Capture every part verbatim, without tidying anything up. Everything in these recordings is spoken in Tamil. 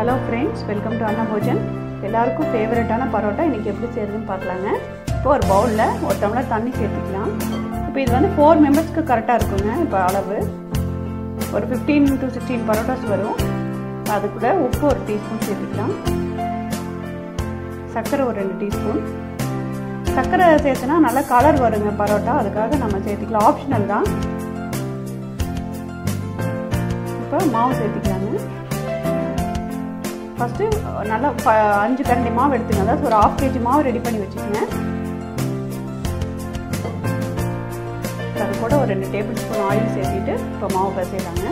Hello friends, welcome to Anna Bhojan. எல்லாருக்கும் ஃபேவரட்டான பரோட்டா இன்னைக்கு எப்படி செய்யறதுன்னு பார்க்கலாங்க. இப்போ ஒரு பவுல்ல ஒரு டம்ளர் தண்ணி சேர்த்துக்கலாம். இப்போ இது வந்து four மெம்பர்ஸ்க்கு கரெக்ட்டா இருக்குங்க. இப்போ அளவு ஒரு fifteen to sixteen பரோட்டாஸ் வரும். அது கூட உப்பு ஒரு டீஸ்பூன் சேர்த்துக்கலாம். சர்க்கரை ஒரு two டீஸ்பூன். சர்க்கரை சேர்த்தனா நல்ல கலர் வருங்க பரோட்டா. அதுக்காக நம்ம சேர்த்துக்கலாம். ஆப்ஷனல் தான். இப்போ மாவு சேர்த்துக்கலாங்க. ஃபர்ஸ்ட் நல்லா அஞ்சு கரண்டி மாவு எடுத்துங்க. அதாவது ஒரு half kg மாவு ரெடி பண்ணி வச்சுக்கோங்க. அது கூட ஒரு two டேபிள் ஸ்பூன் ஆயில் சேர்த்துட்டு இப்போ மாவு பிசையலாங்க.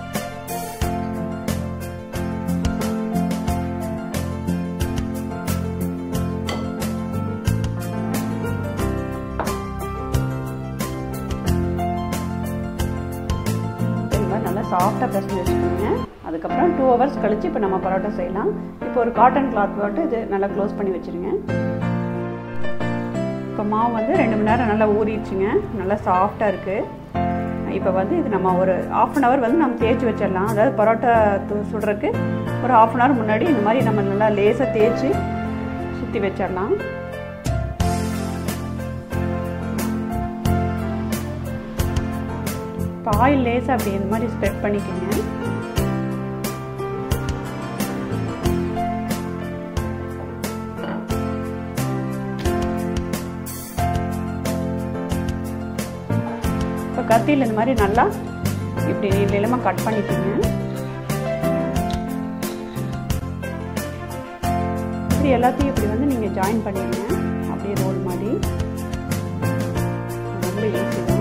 நல்லா சாஃப்டாக பிசைஞ்சு வச்சுக்கோங்க. அதுக்கப்புறம் டூ ஹவர்ஸ் கழிச்சு இப்போ நம்ம பரோட்டா செய்யலாம். இப்போ ஒரு காட்டன் கிளாத் போட்டு இது நல்லா க்ளோஸ் பண்ணி வச்சுருங்க. இப்போ மாவு வந்து ரெண்டு மணி நேரம் நல்லா ஊறிடுச்சுங்க. நல்லா சாஃப்டாக இருக்குது. இப்போ வந்து இது நம்ம ஒரு ஆஃப் அன் ஹவர் வந்து நம்ம தேய்ச்சி வச்சிடலாம். அதாவது பரோட்டா சுடுறதுக்கு ஒரு ஆஃப் அன் ஹவர் முன்னாடி இந்த மாதிரி நம்ம நல்லா லேசாக தேய்ச்சி சுற்றி வச்சிடலாம். இப்போ ஆயில் லேசாக அப்படி இந்த மாதிரி ஸ்ப்ரெட் பண்ணிக்கோங்க. இப்போ கத்தியில் இந்த மாதிரி நல்லா இப்படி நீளமாக கட் பண்ணிக்கோங்க. இப்படி எல்லாத்தையும் இப்படி வந்து நீங்கள் ஜாயின் பண்ணிடுங்க. அப்படியே ரோல் மாதிரி ரொம்ப ஈஸி தான்.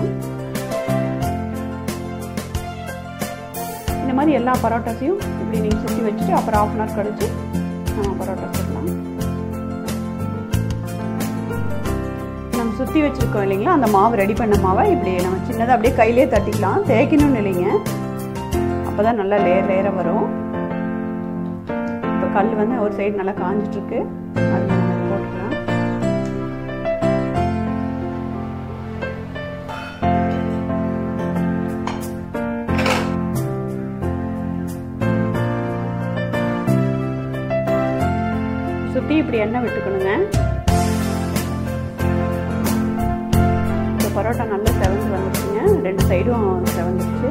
இந்த மாதிரி எல்லா பரோட்டாஸையும் இப்படி நீங்கள் சுற்றி வச்சுட்டு அப்புறம் ஆஃப் அன் ஹவர் கழிச்சு நம்ம பரோட்டா சுடலாம். நம்ம சுற்றி வச்சுருக்கோம் இல்லைங்களா, அந்த மாவு ரெடி பண்ண மாவை இப்படி நம்ம சின்னதாக அப்படியே கையிலே தட்டிக்கலாம். தேய்க்கணும்னு இல்லைங்க, அப்போ தான் நல்லா லேயர் லேயராக வரும். இப்போ கல் வந்து ஒரு சைடு நல்லா காஞ்சிட்ருக்கு, அது நம்ம போட்டுக்கலாம். சுற்றி இப்படி எண்ணெய் விட்டுக்கணுங்க. இப்போ பரோட்டா நல்லா செவந்து வந்துச்சுங்க. ரெண்டு சைடும் செவந்துச்சு.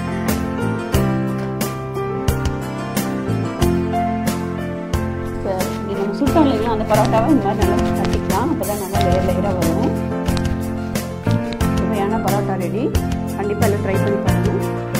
இப்போ இப்படி நம்ம சுட்டோம் இல்லைங்களா, அந்த பரோட்டாவை இந்த மாதிரி நல்லா தட்டிக்கலாம். அப்போ தான் நல்லா லேயர் லேயராக வரும். சுவையான பரோட்டா ரெடி. கண்டிப்பாக எல்லாம் ட்ரை பண்ணி பாருங்கள்.